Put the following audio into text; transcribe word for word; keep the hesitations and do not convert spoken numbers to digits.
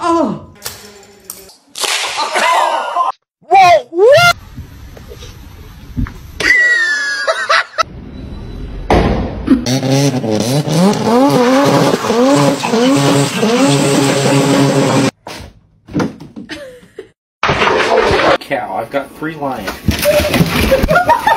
Oh! Whoa! What? Cow, I've got three lions.